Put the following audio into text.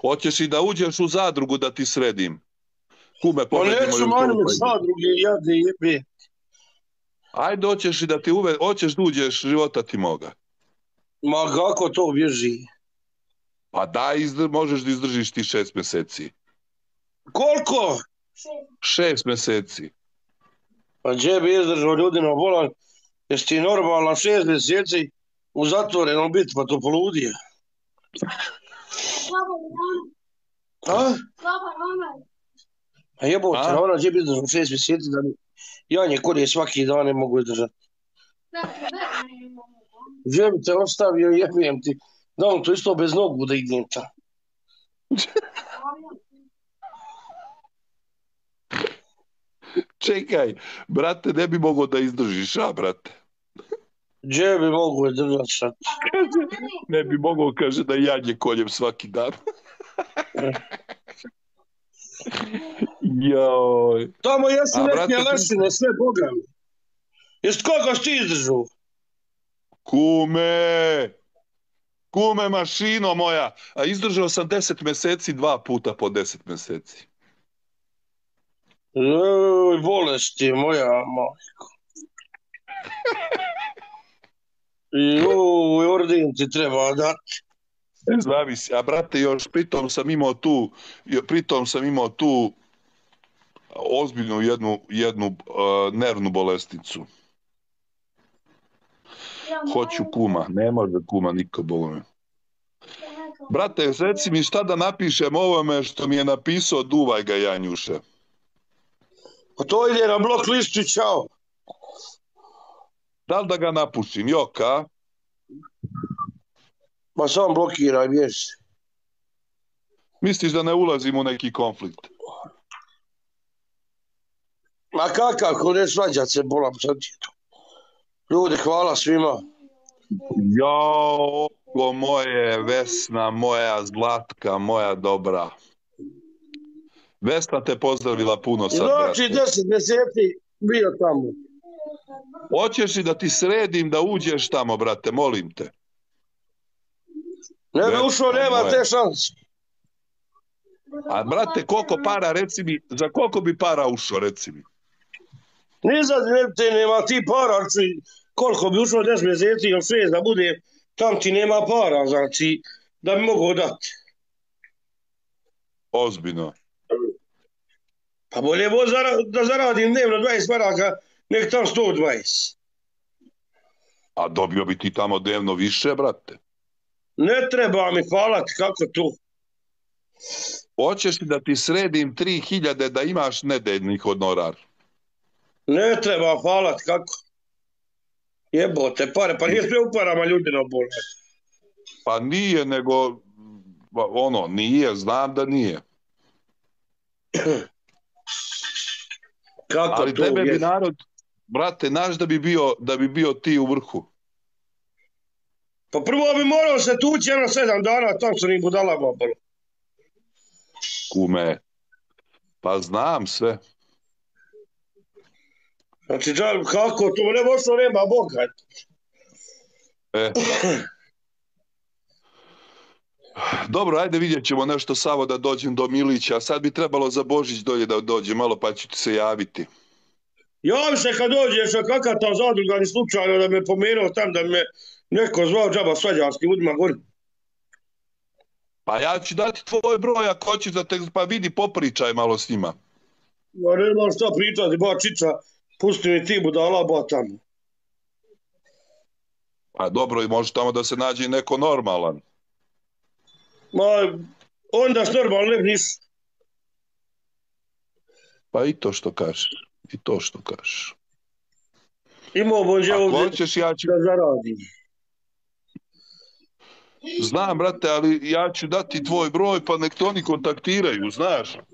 Hoćeš i da uđeš u zadrugu da ti sredim? Kume, Ma pogledaj neću moju manje me stolu. zadruge, jade jebe. Ajde, hoćeš i da ti hoćeš da uđeš života ti moga. Ma kako to bježi? Pa daj, možeš da izdržiš ti 6 meseci. Koliko? 6 meseci. Pa gdje bi izdržao ljudino bolan? Jesi ti normalan 6 mjeseci u zatvorenom biti, pa to poludije? A? A jebote, ona gdje bi izdržao 6 mjeseci da mi janje kolje svaki dan ne mogu izdržati. Gdje bi te ostavio, jebem ti. Da on to isto bez nogu da idem tam. Čekaj, brate, ne bi mogao da izdržiš, a, brate? Gdje bi mogu izdržati sad? Ne bi mogao, kaže, da janje koljem svaki dan. Joj. Tamo jesi neke lešine, sve bogami. Jesi koga si ti izdržao? Kume mašino moja, a izdržao sam 10 meseci, 2 puta po 10 meseci. Joj, bolesti moja majko. Joj, ordin ti treba dati. Zavisi, a brate, još pritom sam imao tu ozbiljnu jednu nervnu bolesticu. Hoću kuma, ne može kuma niko, bome. Brate, reci mi šta da napišem ovome što mi je napisao Duvaj ga Janjuše. Pa to ide na blok listu, čao. Da li da ga napušim, joka? Ma sam blokiraj, bježi. Misliš da ne ulazim u neki konflikt? Ma kakav, ko ne svađat se, bolam sad ti to. Ljudi, hvala svima. Jao, moje Vesna, moja Zlatka, moja dobra. Vesna te pozdravila puno sad, znači, brate. 10 mjeseci bio tamo. Hoćeš i da ti sredim da uđeš tamo, brate, molim te. Ne bi ušao, nema te šanse. A brate, koliko para, reci mi, za koliko bi para ušao, reci mi? Ni za te nema ti para, koliko bi ušao 10 mjeseci ili 6 da bude, tam ti nema para, znači, da bi mogao dati. Ozbiljno. Pa bolje da zaradim dnevno 20 maraka, nek tam 120. A dobio bi ti tamo dnevno više, brate? Ne treba mi hvalati, kako tu. Hoćeš li da ti sredim 3000 da imaš nedeljni honorar? Ne treba hvalati, kako. Jebote, pare, pa nije sve u parama ljudino bole. Pa nije, nego, nije, znam da nije. Kako ali to tebe je? Bi narod, brate, naš da bi bio ti u vrhu. Pa prvo bi morao se tući 7 dana, tam su ni budalama bolo. Kume, pa znam sve. Znači, kako to, ne možda nema Boga. Dobro, ajde vidjet ćemo nešto, Savo, da dođem do Milića. Sad bi trebalo za Božić dolje da dođe, malo pa ću ti se javiti. Javi se kad dođeš, a kakva ta zadruga, ni slučajno da me pomenuo tam, da me neko zvao džaba svađarskim ljudima gori. Pa ja ću dati tvoj broj, ako hoćeš da te, pa vidi, popričaj malo s njima. Ja nemam šta pričati, ba čiča, pusti mi ti budala, ba tamo. Pa dobro, i može tamo da se nađe neko normalan. Ma, onda s normalno ne niš. Pa i to što kažeš. Imao bonđe ovdje hoćeš, ja ću... da zaradim. Znam, brate, ali ja ću dati tvoj broj, pa nek to oni kontaktiraju, znaš.